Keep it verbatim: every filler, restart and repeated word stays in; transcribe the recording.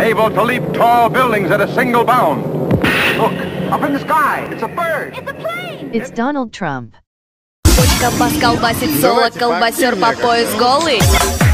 able to leap tall buildings at a single bound. Look, up in the sky, it's a bird. It's a plane. It's Donald Trump. Колбас колбасит, соло, колбасер по пояс голый.